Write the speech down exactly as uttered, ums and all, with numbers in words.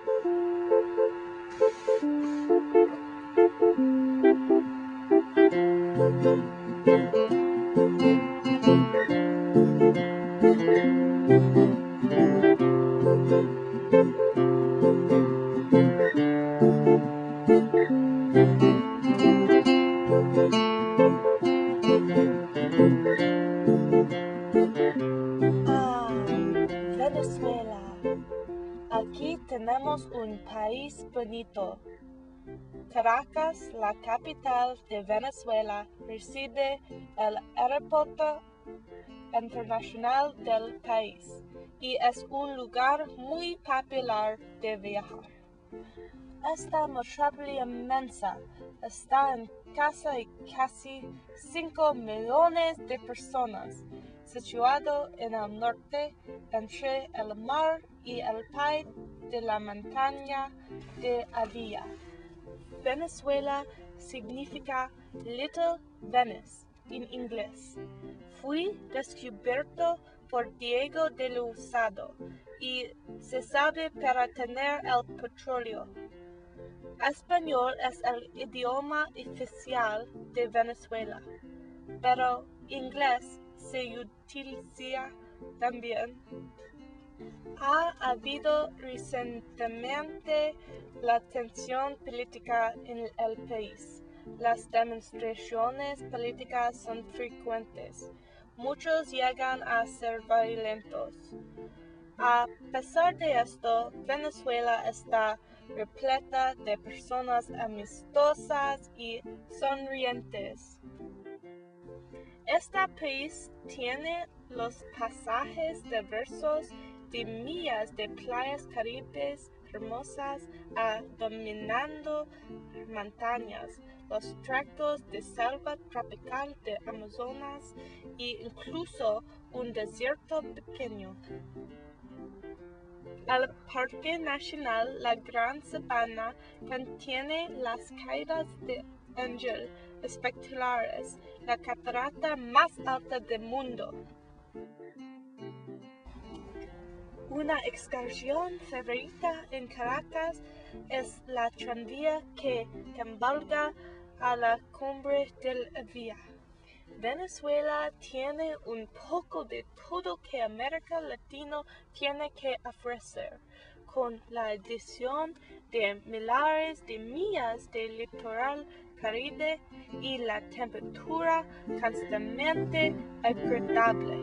Ah, Venezuela. Aquí tenemos un país bonito. Caracas, la capital de Venezuela, reside el aeropuerto internacional del país y es un lugar muy popular de viajar. Esta metrópoli inmensa está en casa de casi cinco millones de personas, situado en el norte entre el mar y el país de la montaña de Avia. Venezuela significa Little Venice en inglés. Fue descubierto por Diego de Lozada y se sabe para tener el petróleo. Español es el idioma oficial de Venezuela, pero inglés se utiliza también. Ha habido recientemente la tensión política en el país. Las demostraciones políticas son frecuentes. Muchos llegan a ser violentos. A pesar de esto, Venezuela está repleta de personas amistosas y sonrientes. Este país tiene los pasajes diversos de millas de playas caribes hermosas a dominando montañas, los tractos de selva tropical de Amazonas e incluso un desierto pequeño. El Parque Nacional La Gran Sabana contiene las caídas de Ángel espectaculares, la catarata más alta del mundo. Una excursión favorita en Caracas es la tranvía que cabalga a la cumbre del Avia. Venezuela tiene un poco de todo que América Latina tiene que ofrecer, con la adición de miles de millas de litoral caribe y la temperatura constantemente agradable.